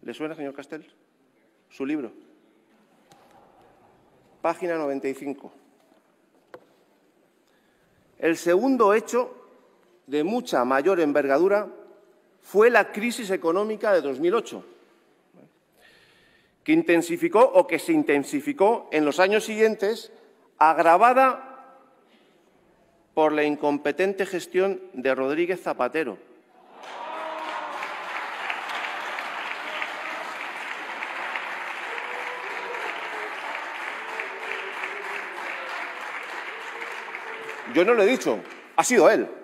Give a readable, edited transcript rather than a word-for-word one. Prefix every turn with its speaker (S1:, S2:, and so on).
S1: ¿Le suena, señor Castel? Su libro. Página 95. El segundo hecho de mucha mayor envergadura fue la crisis económica de 2008, que se intensificó en los años siguientes, agravada por la incompetente gestión de Rodríguez Zapatero. Yo no lo he dicho, ha sido él.